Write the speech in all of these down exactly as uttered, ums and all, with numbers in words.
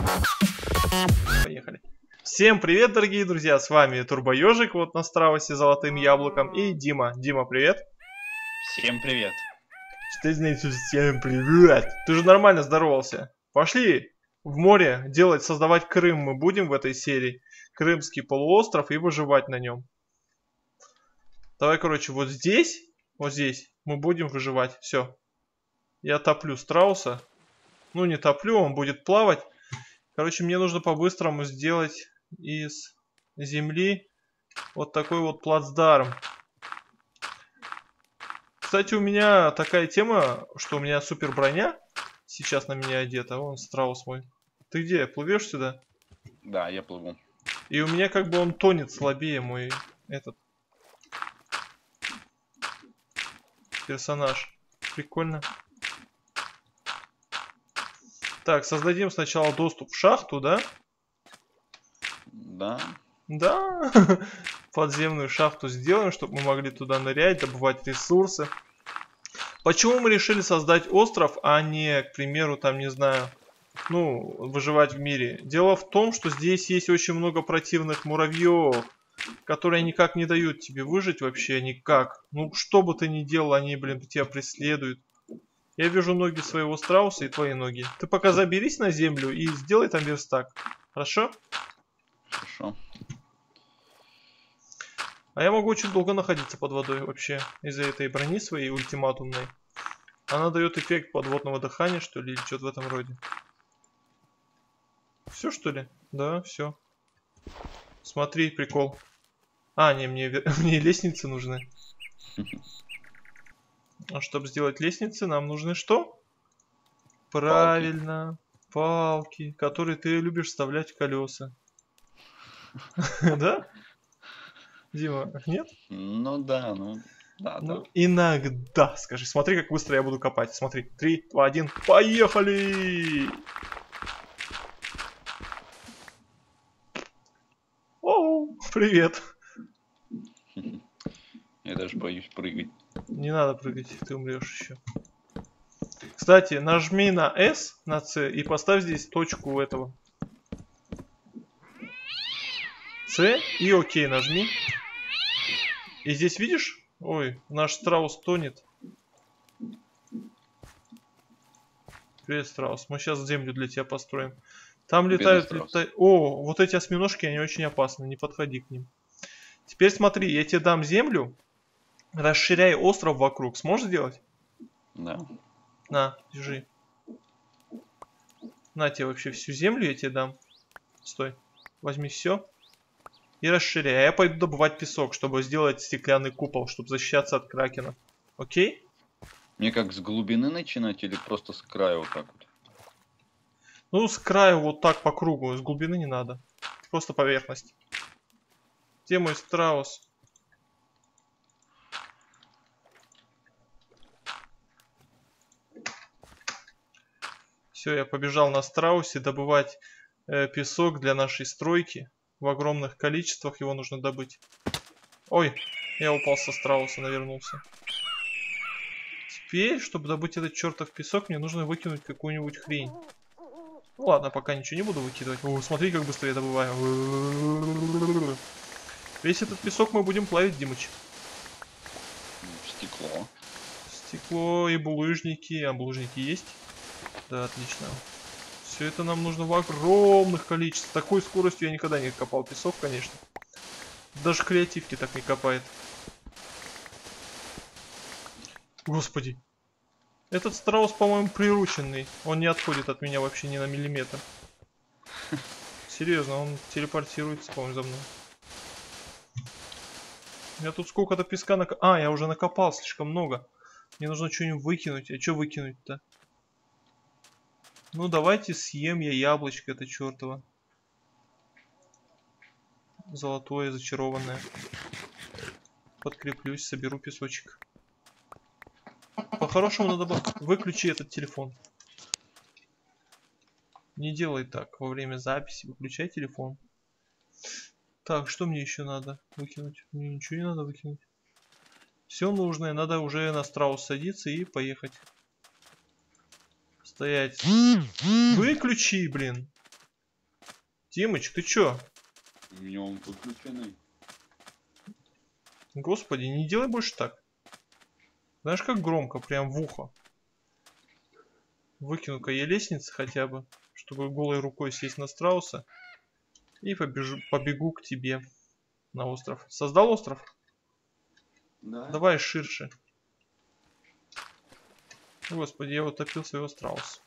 Поехали. Всем привет, дорогие друзья, с вами Турбоежик, вот на страусе золотым яблоком, и Дима. Дима, привет. Всем привет. Что значит всем привет? Ты же нормально здоровался. Пошли в море делать, создавать Крым мы будем в этой серии. Крымский полуостров и выживать на нем. Давай, короче, вот здесь, вот здесь мы будем выживать. Все. Я топлю страуса. Ну, не топлю, он будет плавать. Короче, мне нужно по-быстрому сделать из земли вот такой вот плацдарм. Кстати, у меня такая тема, что у меня супер броня сейчас на меня одета. Вон страус мой. Ты где? Плывешь сюда? Да, я плыву. И у меня как бы он тонет слабее, мой этот персонаж. Прикольно. Так, создадим сначала доступ в шахту, да? Да. Да. Подземную шахту сделаем, чтобы мы могли туда нырять, добывать ресурсы. Почему мы решили создать остров, а не, к примеру, там, не знаю, ну, выживать в мире? Дело в том, что здесь есть очень много противных муравьев, которые никак не дают тебе выжить вообще никак. Ну, что бы ты ни делал, они, блин, тебя преследуют. Я вижу ноги своего страуса и твои ноги. Ты пока заберись на землю и сделай там верстак. Хорошо? Хорошо. А я могу очень долго находиться под водой вообще из-за этой брони своей ультиматумной. Она дает эффект подводного дыхания, что ли, или что-то в этом роде. Все, что ли? Да, все. Смотри, прикол. А, не, мне, мне лестницы нужны. А чтобы сделать лестницы, нам нужны что? Правильно. Палки, которые ты любишь вставлять в колеса. Да? Дима, нет? Ну да, ну да, Ну, да. иногда, скажи. Смотри, как быстро я буду копать. Смотри. Три, два, один. Поехали! Оу, привет. Я даже боюсь прыгать. Не надо прыгать, ты умрешь еще. Кстати, нажми на S, на C и поставь здесь точку этого. C и ОК нажми. И здесь видишь? Ой, наш страус тонет. Привет, страус. Мы сейчас землю для тебя построим. Там летают, летают... О, вот эти осьминожки, они очень опасны. Не подходи к ним. Теперь смотри, я тебе дам землю. Расширяй остров вокруг. Сможешь сделать? Да. На, держи. На тебе вообще всю землю я тебе дам. Стой. Возьми все. И расширяй. А я пойду добывать песок, чтобы сделать стеклянный купол, чтобы защищаться от кракена. Окей? Мне как с глубины начинать или просто с края вот так вот? Ну, с краю вот так по кругу. С глубины не надо. Просто поверхность. Где мой страус? Все, я побежал на страусе добывать э, песок для нашей стройки. В огромных количествах его нужно добыть. Ой, я упал со страуса, навернулся. Теперь, чтобы добыть этот чертов песок, мне нужно выкинуть какую-нибудь хрень. Ну ладно, пока ничего не буду выкидывать. О, смотри, как быстро я добываю. Весь этот песок мы будем плавить, Димыч. Стекло. Стекло и булыжники. А булыжники есть? Да, отлично. Все это нам нужно в огромных количествах. С такой скоростью я никогда не копал песок, конечно. Даже креативки так не копает. Господи. Этот страус, по-моему, прирученный. Он не отходит от меня вообще ни на миллиметр. Серьезно, он телепортируется, по-моему, за мной. У меня тут сколько-то песка накопал. А, я уже накопал слишком много. Мне нужно что-нибудь выкинуть. А что выкинуть-то? Ну, давайте съем я яблочко, это чертово. Золотое, зачарованное. Подкреплюсь, соберу песочек. По-хорошему надо выключи этот телефон. Не делай так во время записи. Выключай телефон. Так, что мне еще надо выкинуть? Мне ничего не надо выкинуть. Все нужное. Надо уже на страус садиться и поехать. Стоять. Выключи, блин. Тимыч, ты чё? У меня он выключенный. Господи, не делай больше так. Знаешь, как громко, прям в ухо. Выкину-ка я лестницы хотя бы, чтобы голой рукой сесть на страуса. И побежу, побегу к тебе на остров. Создал остров? Да. Давай ширше. Господи, я утопил своего страуса.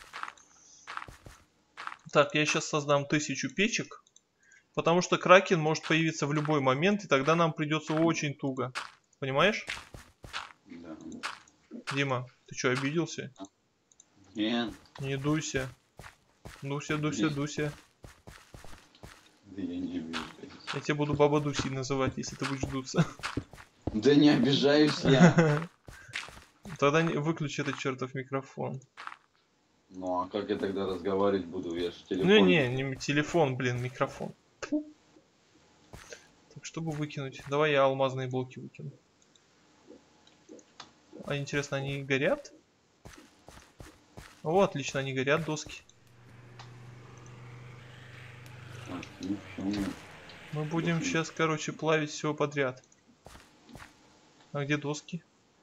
Так, я сейчас создам тысячу печек. Потому что кракен может появиться в любой момент, и тогда нам придется очень туго. Понимаешь? Да. Дима, ты что, обиделся? Нет. Не дуйся. Дуся, дуся, Нет. дуся. Да я не обижаюсь. Я тебя буду Баба Дуси называть, если ты будешь дуться. Да не обижаюсь я. Тогда не... выключи этот чертов микрофон. Ну а как я тогда разговаривать буду? Я же телефон. Ну не, не телефон, блин, микрофон. Тьфу. Так, чтобы выкинуть. Давай я алмазные блоки выкину. А интересно, они горят? О, отлично, они горят, доски. А, ну, всё, Мы будем сейчас, короче, плавить все подряд. А где доски?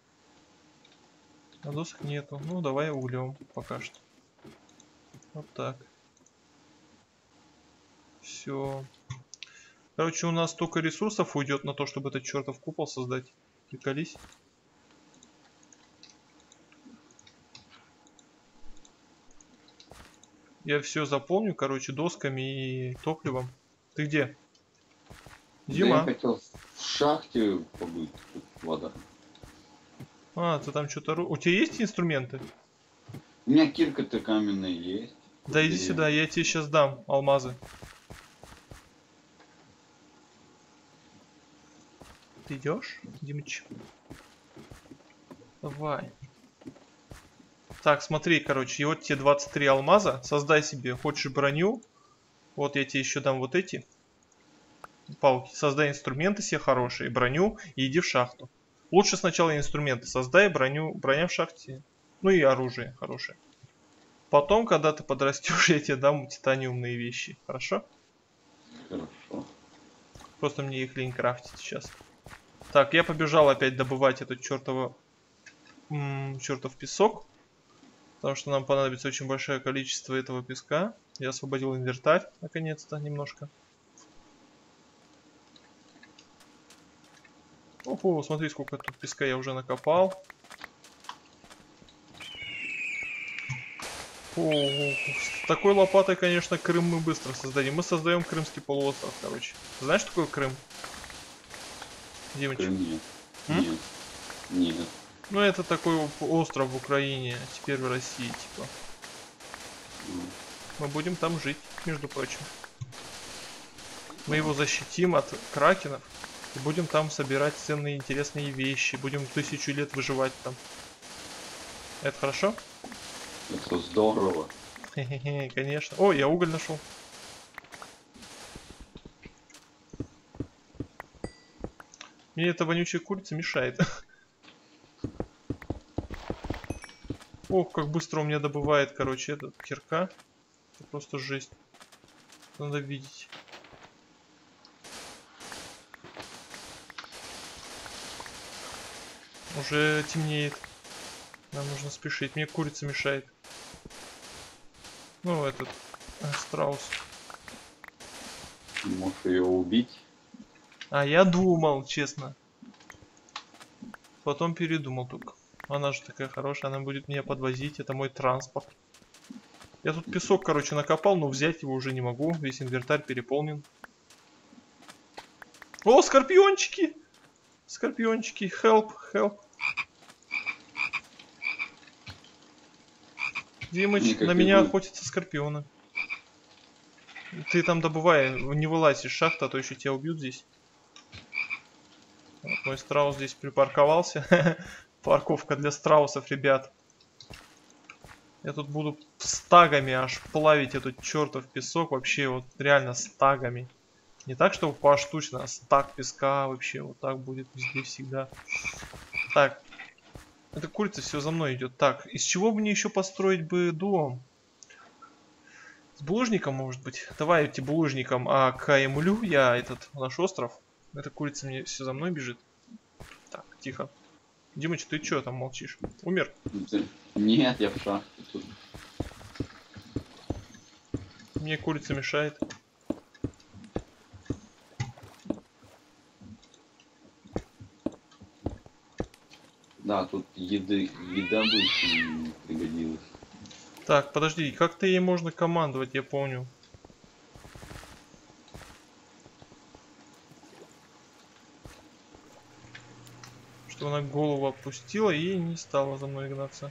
А досок нету. Ну, давай углем пока что. Вот так. Все. Короче, у нас столько ресурсов уйдет на то, чтобы этот чертов купол создать. Приколись. Я все заполню, короче, досками и топливом. Ты где? Дима. Да я хотел в шахте побыть, тут вода. А, ты там что-то... У тебя есть инструменты? У меня кирка-то каменная есть. Да иди Или- сюда, я тебе сейчас дам алмазы. Ты идешь, Димыч? Давай. Так, смотри, короче, и вот тебе двадцать три алмаза. Создай себе, хочешь броню. Вот я тебе еще дам вот эти палки. Создай инструменты себе хорошие, броню и иди в шахту. Лучше сначала инструменты создай, броню, броня в шахте. Ну и оружие хорошее. Потом, когда ты подрастешь, я тебе дам титаниумные вещи. Хорошо? Хорошо. Просто мне их лень крафтить сейчас. Так, я побежал опять добывать этот чертово... М-м, чертов песок. Потому что нам понадобится очень большое количество этого песка. Я освободил инвентарь, наконец-то, немножко. Ого, смотри, сколько тут песка я уже накопал. О, с такой лопатой, конечно, Крым мы быстро создадим. Мы создаем Крымский полуостров, короче. Знаешь, что такое Крым? Димыч? Крым нет. М? Нет. Нет. Ну, это такой остров в Украине, а теперь в России, типа. М. Мы будем там жить, между прочим. Мы его защитим от кракенов. И будем там собирать ценные интересные вещи. Будем тысячу лет выживать там. Это хорошо? Это здорово. Хе-хе-хе, конечно. О, я уголь нашел. Мне эта вонючая курица мешает. Ох, как быстро у меня добывает, короче, этот кирка. Это просто жесть. Надо видеть. Уже темнеет. Нам нужно спешить. Мне курица мешает. Ну, этот э, страус. Можешь ее убить. А я думал, честно. Потом передумал только. Она же такая хорошая, она будет меня подвозить. Это мой транспорт. Я тут песок, короче, накопал, но взять его уже не могу. Весь инвентарь переполнен. О, скорпиончики! Скорпиончики, help, help. Димыч, Никак на не меня будет. охотятся скорпионы. Ты там добывай, не вылазь из шахты, а то еще тебя убьют здесь. Вот мой страус здесь припарковался. Парковка для страусов, ребят. Я тут буду стагами аж плавить этот чертов песок. Вообще вот реально стагами. Не так, чтобы поштучно, а стаг песка вообще вот так будет везде всегда. Так. Эта курица все за мной идет. Так, из чего бы мне еще построить бы дом? С булыжником, может быть. Давай эти булыжником окаймлю я этот наш остров. Эта курица мне все за мной бежит. Так, тихо. Димыч, ты чё там молчишь? Умер? Нет, я в шахте тут. Мне курица мешает. Да, тут еды, еда бы пригодилась. Так, подожди, как-то ей можно командовать, я помню. Что она голову опустила и не стала за мной гнаться.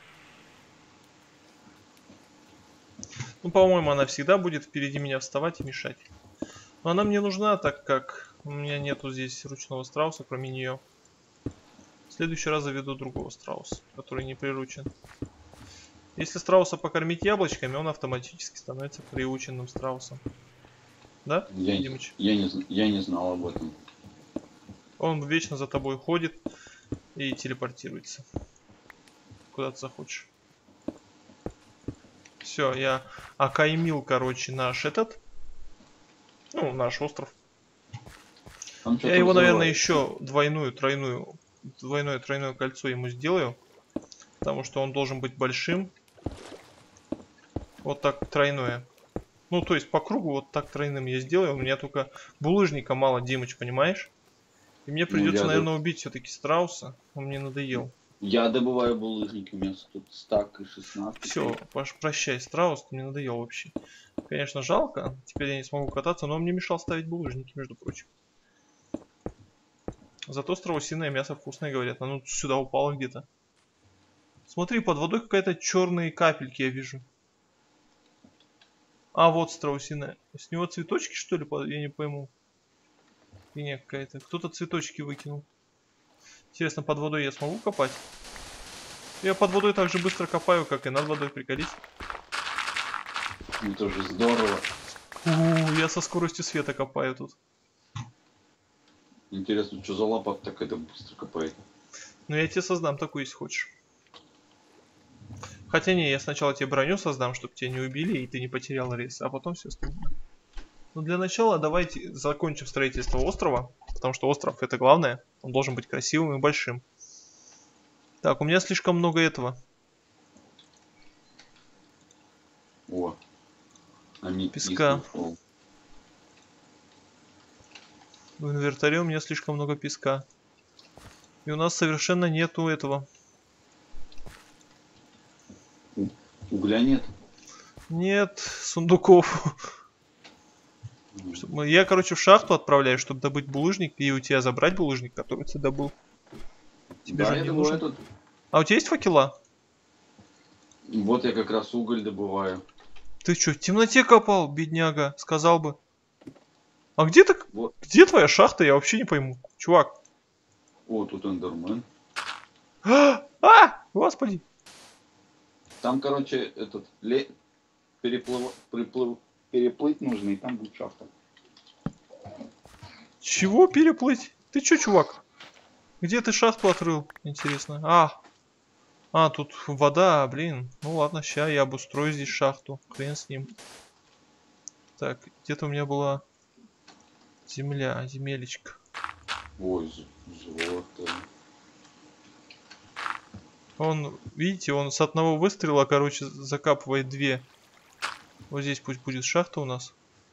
Ну, по-моему, она всегда будет впереди меня вставать и мешать. Но она мне нужна, так как у меня нету здесь ручного страуса, кроме нее. В следующий раз заведу другого страуса, который не приручен. Если страуса покормить яблочками, он автоматически становится приученным страусом. Да, я, Димыч? Я не, я не знал об этом. Он вечно за тобой ходит и телепортируется. Куда ты захочешь. Все, я окаймил, короче, наш этот. Ну, наш остров. Я его, наверное, еще двойную, тройную, двойное, тройное кольцо ему сделаю. Потому что он должен быть большим. Вот так тройное. Ну, то есть по кругу вот так тройным я сделаю. У меня только булыжника мало, Димыч, понимаешь? И мне придется, ну, наверное, убить все-таки страуса. Он мне надоел. Я добываю булыжники, у меня тут стак и шестнадцать. Все, прощай, страус, ты мне надоел вообще. Конечно, жалко. Теперь я не смогу кататься, но он мне мешал ставить булыжники, между прочим. Зато страусиное мясо вкусное, говорят. Оно сюда упало где-то. Смотри, под водой какая-то черные капельки я вижу. А, вот страусиное. С него цветочки, что ли? Я не пойму. Фигня какая-то. Кто-то цветочки выкинул. Интересно, под водой я смогу копать? Я под водой так же быстро копаю, как и над водой, приколись. Это же здорово. У-у-у, я со скоростью света копаю тут. Интересно, что за лопат так это быстро копает? Ну я тебе создам такую, если хочешь. Хотя не, я сначала тебе броню создам, чтобы тебя не убили и ты не потерял рейс, а потом все остальное. Ну для начала давайте закончим строительство острова, потому что остров это главное, он должен быть красивым и большим. Так, у меня слишком много этого. О, они песка. В инвентаре у меня слишком много песка. И у нас совершенно нету этого. Угля нет? Нет, сундуков. Я, короче, в шахту отправляю, чтобы добыть булыжник, и у тебя забрать булыжник, который ты добыл. Тебе да, же я не добываю нужен. тут. А у тебя есть факела? Вот я как раз уголь добываю. Ты что, в темноте копал, бедняга? Сказал бы. А где ты? Вот. Где твоя шахта? Я вообще не пойму. Чувак. О, тут эндермен. А, а! Господи. Там, короче, этот ле... переплыв... Приплыв... переплыть нужно, и там будет шахта. Чего переплыть? Ты чё, чувак? Где ты шахту отрыл? Интересно. А, а, тут вода, блин. Ну ладно, ща я обустрою здесь шахту. Хрен с ним. Так, где-то у меня была земля, земелечко. Ой, золото. Он, видите, он с одного выстрела, короче, закапывает две. Вот здесь пусть будет шахта у нас.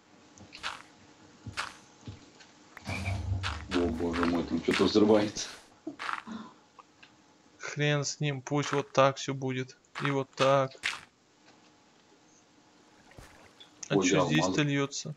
О, боже мой, там что-то взрывается. Хрен с ним, пусть вот так все будет. И вот так. А Ой, что здесь-то льется?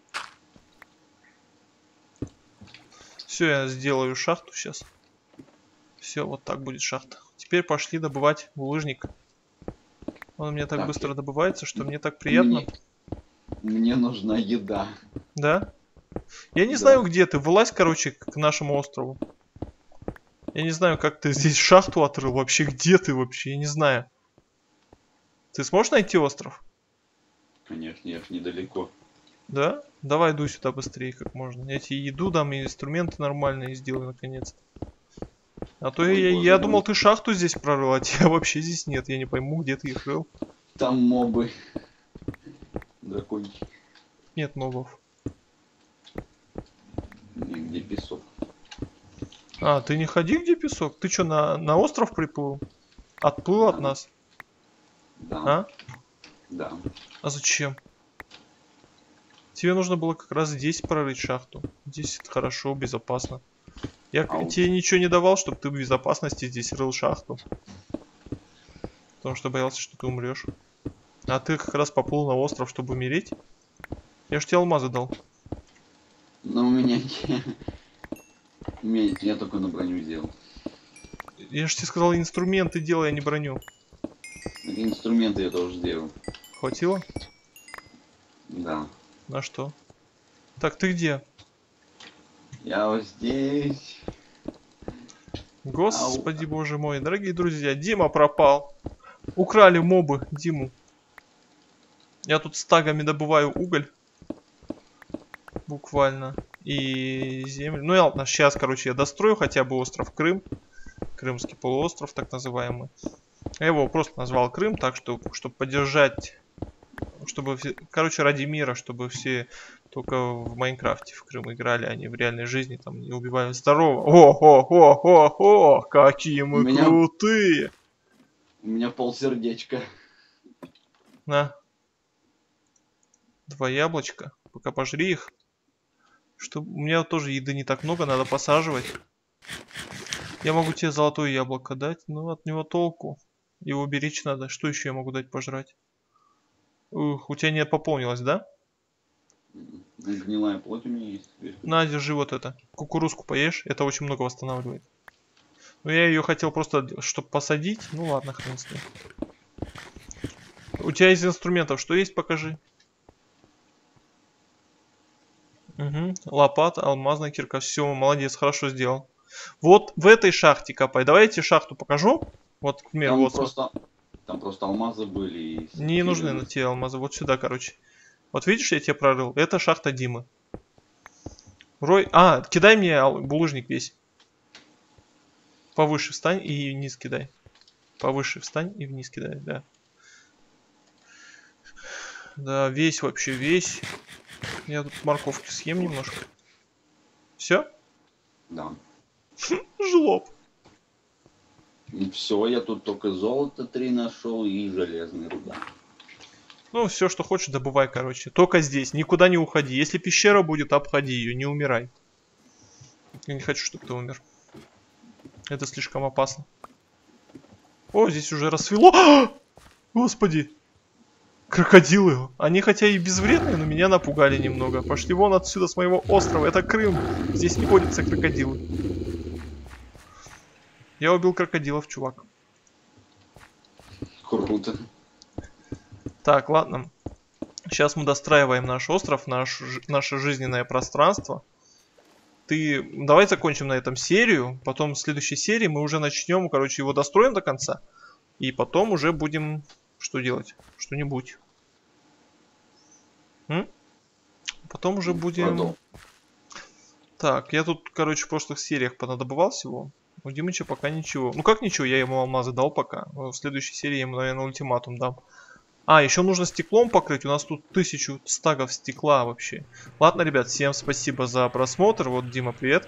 Все, я сделаю шахту сейчас. Все, вот так будет шахта. Теперь пошли добывать булыжник. Он у меня так, так быстро я... добывается, что мне так приятно. Мне, мне нужна еда. Да? Я не да. знаю, где ты. Вылазь, короче, к нашему острову. Я не знаю, как ты здесь шахту отрыл. Вообще, где ты вообще? Я не знаю. Ты сможешь найти остров? Конечно, я ж недалеко. Да? Давай иду сюда быстрее, как можно. Я тебе еду дам и инструменты нормальные сделаю, наконец-то. А то Ой, я, боже, я думал, ты шахту здесь прорыл, а тебя вообще здесь нет. Я не пойму, где ты их рыл. Там мобы. дракончик. Нет мобов. Где песок. А, ты не ходи, где песок? Ты что, на, на остров приплыл? Отплыл Да. от нас? Да. А? Да. А зачем? Тебе нужно было как раз здесь прорыть шахту. Здесь это хорошо, безопасно. Я Ау. тебе ничего не давал, чтобы ты в безопасности здесь рыл шахту. Потому что боялся, что ты умрешь. А ты как раз поплыл на остров, чтобы умереть? Я ж тебе алмазы дал. Но у меня... у меня- Я только на броню сделал. Я же тебе сказал, инструменты делай, а не броню. Инструменты я тоже сделал. Хватило? Да. На что? Так, ты где? Я вот здесь. Господи, боже мой. Дорогие друзья, Дима пропал. Украли мобы Диму. Я тут стагами добываю уголь. Буквально. И землю. Ну, я, ладно, сейчас, короче, я дострою хотя бы остров Крым. Крымский полуостров, так называемый. Я его просто назвал Крым, так что, чтобы поддержать... Чтобы, все, короче, ради мира, чтобы все только в Майнкрафте в Крым играли, а не в реальной жизни, там, не убивали. Здорово! О-хо-хо-хо-хо! Какие мы У меня- крутые! У меня полсердечка. На. Два яблочка. Пока пожри их. Что... У меня тоже еды не так много, надо посаживать. Я могу тебе золотое яблоко дать, но от него толку. Его беречь надо. Что еще я могу дать пожрать? Ух, у тебя не пополнилось, да? Гнилая плоть у меня есть. На, держи вот это. Кукурузку поешь, это очень много восстанавливает. Ну я ее хотел просто, чтобы посадить. Ну ладно, хрен с ним. У тебя из инструментов что есть, покажи. Угу. Лопата, алмазная кирка. Все, молодец, хорошо сделал. Вот в этой шахте копай. Давайте шахту покажу. Вот, к примеру, Там вот. просто, там просто алмазы были. И Не нужны на тебе алмазы. Вот сюда, короче. Вот видишь, я тебе прорыл. Это шахта Димы. Рой. А, кидай мне булыжник весь. Повыше встань и вниз кидай. Повыше встань и вниз кидай, да. Да, весь вообще, весь. Я тут морковки съем немножко. Все? Да. Жлоб. И все, я тут только золото три нашел и железный руда. Ну, все, что хочешь, добывай, короче. Только здесь, никуда не уходи. Если пещера будет, обходи ее, не умирай. Я не хочу, чтобы ты умер. Это слишком опасно. О, здесь уже рассвело. Господи. Крокодилы. Они хотя и безвредные, но меня напугали немного. Пошли вон отсюда, с моего острова. Это Крым. Здесь не водятся крокодилы. Я убил крокодилов, чувак. Круто. Так, ладно. Сейчас мы достраиваем наш остров, наш, наше жизненное пространство. Ты... Давай закончим на этом серию. Потом в следующей серии мы уже начнем, короче, его достроим до конца. И потом уже будем... Что делать? Что-нибудь. М? Потом уже будем... Продол. Так, я тут, короче, в прошлых сериях понадобывал всего. У Димыча пока ничего. Ну как ничего, я ему алмазы дал пока. В следующей серии я ему, наверное, ультиматум дам. А, еще нужно стеклом покрыть. У нас тут тысячу стагов стекла вообще. Ладно, ребят, всем спасибо за просмотр. Вот, Дима, привет.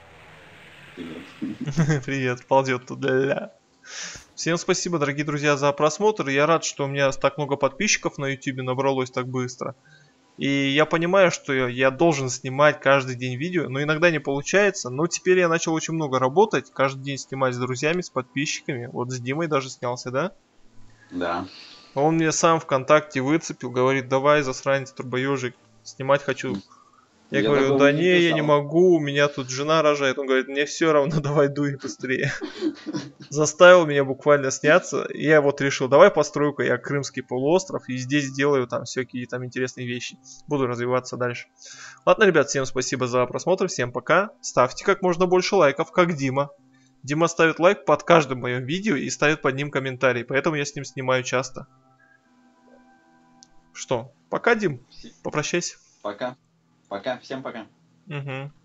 Привет. Привет, ползет тут. Ля-ля. Всем спасибо, дорогие друзья, за просмотр. Я рад, что у меня так много подписчиков на ютубе набралось так быстро. И я понимаю, что я должен снимать каждый день видео, но иногда не получается. Но теперь я начал очень много работать, каждый день снимать с друзьями, с подписчиками. Вот с Димой даже снялся, да? Да. Он мне сам ВКонтакте выцепил, говорит, давай, засранец, турбоежик, снимать хочу. Я, я говорю, да не, я не могу, у меня тут жена рожает. Он говорит, мне все равно, давай дуй быстрее. Заставил меня буквально сняться. И я вот решил, давай построю-ка я Крымский полуостров и здесь сделаю там всякие там интересные вещи. Буду развиваться дальше. Ладно, ребят, всем спасибо за просмотр, всем пока. Ставьте как можно больше лайков, как Дима. Дима ставит лайк под каждым моим видео и ставит под ним комментарий, поэтому я с ним снимаю часто. Что, пока, Дим, попрощайся. Пока. Пока, всем пока. Угу.